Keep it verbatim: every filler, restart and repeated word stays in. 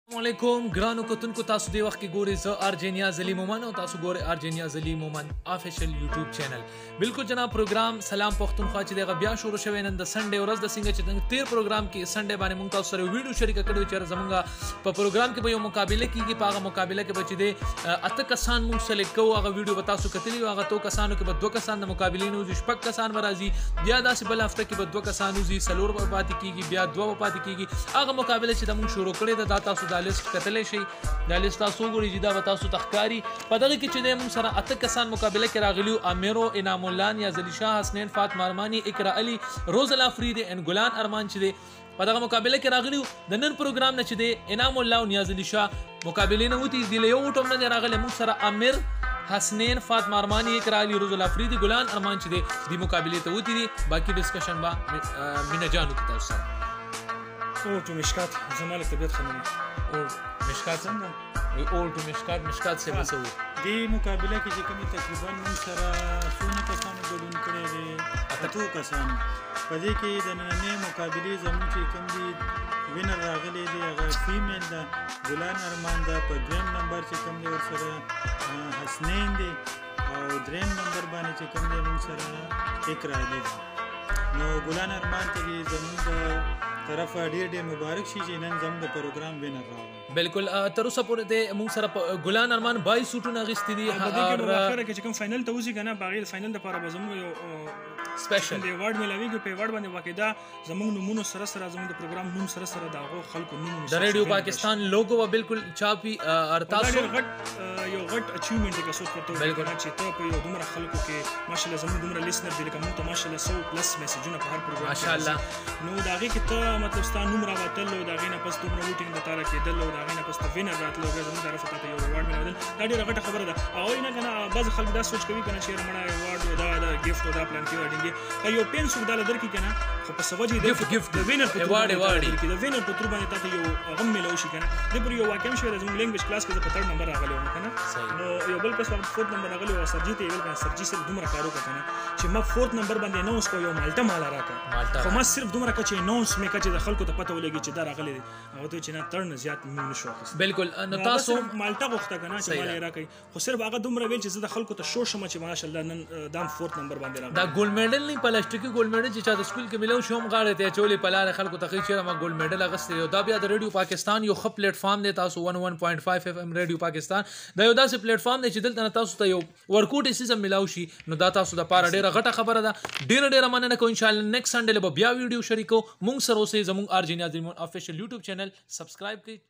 علیکم ګرانو کتونکو تاسو دی وخت کې ګوري زه ارجن نیاز علي مومن او تاسو ګوري ارجن نیاز علي مومن افیشل یوټیوب چینل. بالکل جناب پروګرام سلام پښتونخوا چې دغه بیا شروع شوی نن د سنډے ورځ د څنګه چې تیر پروګرام کې سنډے باندې مونږ تاسو سره ویډیو شریک کړو چې زمونږ په پروګرام کې به یو مقابله کیږي. په هغه مقابله کې به چې د اته کسان مونږ سلیکټ کوو. هغه ویډیو به تاسو کتلی او هغه تو کسانو کې به دوه کسان د مقابلې نه وځي، شپږ کسان به راځي، بیا داسې بل هفته کې به دوه کسان وځي، څلور به پاتې کیږي، بیا دوه به پاتې کیږي. هغه مقابله چې د مونږ شروع کړې ده دا تاسو د لیست کتلی شئ. دا لیست تاسو وګورئ چې دا به تاسو ته ښکاري. په دغه کې چې دی مونږ سره اته کسان مقابله کې راغلي وو: امیرو، انعام الله، نیاز علي شاه، حسنین، فاطمه ارماني، اقرا علي، روز الافریدي ان ګلان ارمان چې دی په دغه مقابله کې راغلي وو. د نن پروګرام نه چې دی انعام الله او نیاز علي شاه مقابلې نه وتی دی، له یو وټم نه دی راغلی. مونږ سره امیر، حسنین، فاطمه ارمانی، اقرا علي، روز الافریدي، ګلان ارمان چې دی دی مقابلې ته وتی دي. باقي ډسکشن با مینا جانو کې تاسو سره او تو مشکات زمال طبیعت خنوي او مشکات څنګه وي اول تو مشکات مشکات سے بسو دی مقابله کې چې کوم تقریبا من سره سونه کسانو ګډون کړي دي، اته کسان. په دې کې د نننې مقابلې زموږ چې کوم دي وینر راغلی دی هغه فیمیل ده، ګلان ارمان ده. په دویم نمبر چې کوم دی ورسره حسنین دی او دریم نمبر باندې چې کوم دی موږ سره اقرا علي ده. نو ګلان ارمان ته دي زموږ د طرفه ډیر ډیر مبارک شي چې نن زموږ د پروګرام وینر راغلی. بالکل تر اوسه پورې د موږ سره ګلان ارمان بایس سوټونه اغوستي دي. په دې کې په اخر کې چې کوم فائنل ته وځي کنه باغی فائنل لپاره به زموږ یو سپیشل دی ایوارډ ملويږي. په ایوارډ باندې واقعدا زموږ نمونه سره سره زموږ د پروګرام نوم سره سره داغو خلکو نوم د ریډیو پاکستان لوګو بالکل چاپی ارتاسو غټ یو غټ اچیومنت کې څه پته بالکل چې ته په یو دومره خلکو کې ماشاءالله زموږ دومره لیسنر دي لکه موږ ته ماشاءالله سو پلس میسجونه په هر پروګرام ماشاءالله. نو داغه کې ته مطلب ستاسو نوم راوتل او داغه نه پس دومره ووټینګ د تاره کېدل او داغه نه پس ته وینر راتلو او زموږ طرف ته یو ایوارډ ملودل. دا ډیره غټه خبره ده. او نه کنه بعض خلک دا سوچ کوي کنه چې مړه ایوارډ او دا د ګیفټ او دا پلان کې وړاندې یو پین سو دال درکې کنه خو په سوجي د ګیفټ د وینر په ایوارډ ایوارډ کې د وینر په تر باندې تاسو یو غم ملو شي کنه. د پر یو واقعم شوی د زموږ لینګویج کلاس کې په تر نمبر راغلی و کنه. نو یو بل کس په فورت نمبر راغلی او سرجی ته ویل کنه سرجی سره دومره کارو کنه چې ما فورت نمبر باندې اناونس کو یو مالټا مال راکا خو ما صرف دومره کچ اناونس مې کچ د خلکو ته پته ولګي چې دا راغلی دی او ته چې نه ترن زیات مونږ نشو اخیست. بالکل نو تاسو مالټا غوښته کنه چې مال راکې خو صرف هغه دومره ویل چې زه د خلکو ته شو شم چې ماشاءالله نن دام فورت نمبر باندې راغلی. دا ګولډ میډل نه پلاستیکي ګولډ میډل چې چا د سکول کې ملو شوم غاړه ته چولې پلار خلکو ته چې ما ګولډ میډل اغستې. دا بیا د ریډیو پاکستان یو خپ پلیټ فارم دی. تاسو one one point five اف ام ریډیو پاکستان دا یو داسې پلیټ فارم دی چې دلته تاسو ته یو ورکوټ سیستم ملاو شي. نو دا تاسو د پاره ډیره غټه خبره ده. ډیره ډیره مننه کوم ان شاء الله نیکست سنډے له بیا ویډیو شریکو مونږ سره اوسې زموږ ارجن نیاز علي مومن افیشل یوټیوب چینل سبسکرایب کړئ.